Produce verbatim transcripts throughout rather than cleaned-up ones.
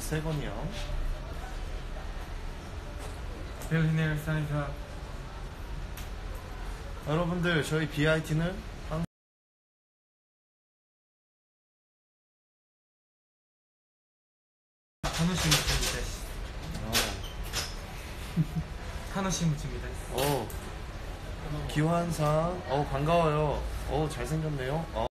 세 건이요. 빌리네르 사이사. 여러분들 저희 비아이티는 항상 楽しむ準備です。 楽しむ準備です。 어, 기환상, 어 반가워요. 어 잘생겼네요. 어.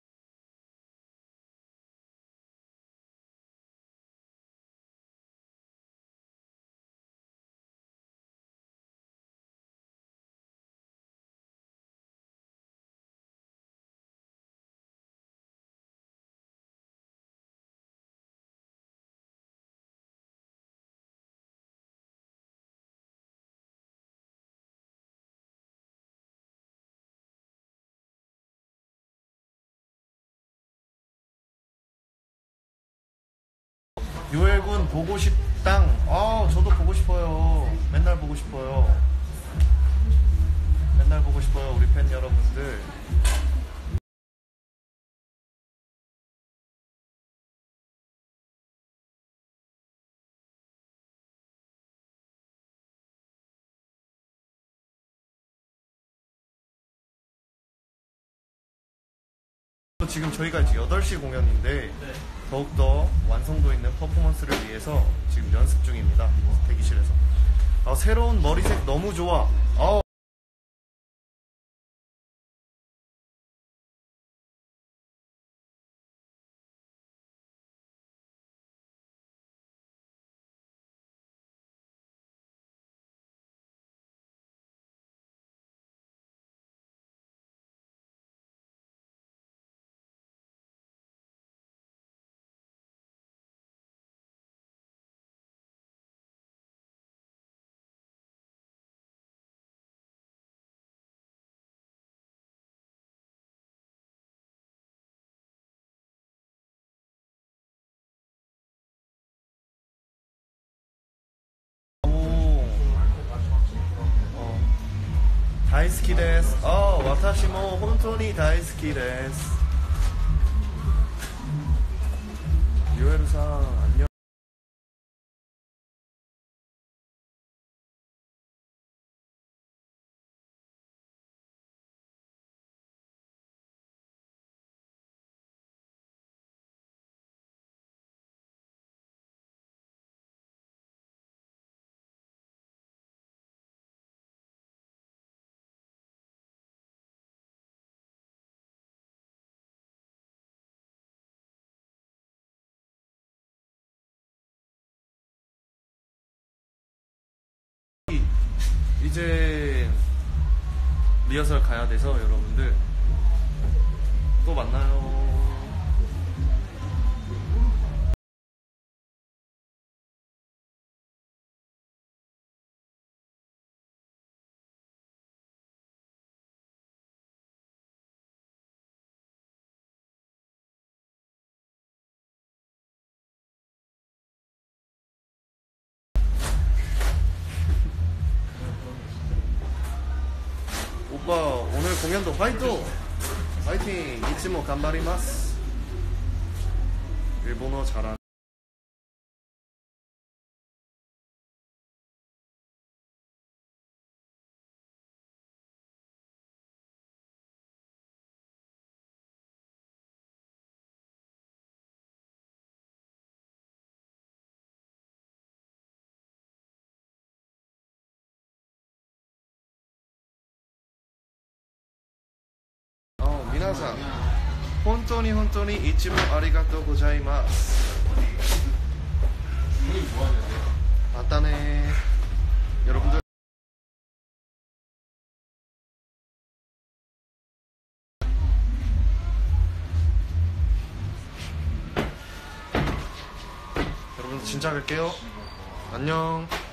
요엘군 보고 싶당. 아, 저도 보고 싶어요. 맨날 보고 싶어요. 맨날 보고 싶어요, 우리 팬 여러분들. 지금 저희가 이제 여덟 시 공연인데 네. 더욱더 완성도 있는 퍼포먼스를 위해서 지금 연습 중입니다. 대기실에서. 아, 새로운 머리색 너무 좋아. 어. 다이스키 데스. 아, 와타시모 혼토니 다이스키 데스. 요에루상 안녕. 이제 리허설 가야 돼서 여러분들 또 만나요. 오빠 오늘 공연도 화이팅! 화이팅! 이츠모 간바리마스. 일본어 잘한 미나상 혼토니 혼토니 이치모 아리가또 고자이마스. 맞다네 여러분들. 여러분 진짜 갈게요. 안녕.